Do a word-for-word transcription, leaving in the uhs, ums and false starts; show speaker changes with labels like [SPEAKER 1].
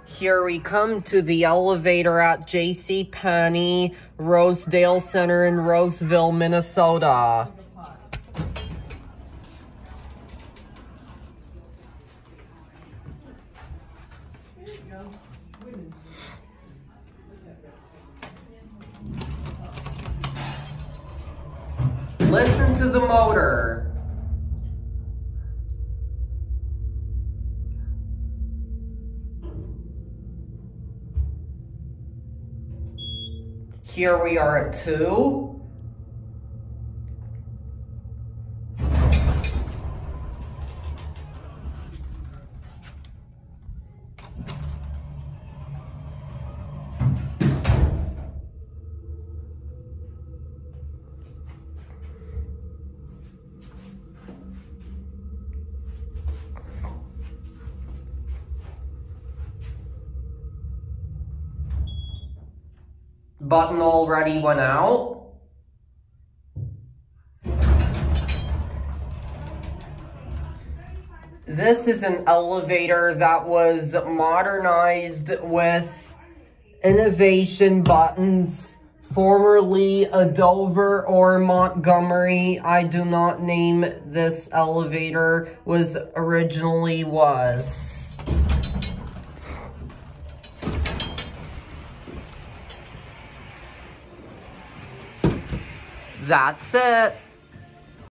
[SPEAKER 1] Here we come to the elevator at JCPenney Rosedale Center in Roseville, Minnesota. Listen to the motor. Here we are at two. Button already went out. This is an elevator that was modernized with innovation buttons, formerly a Dover or Montgomery. I do not name this elevator, was originally was. That's it.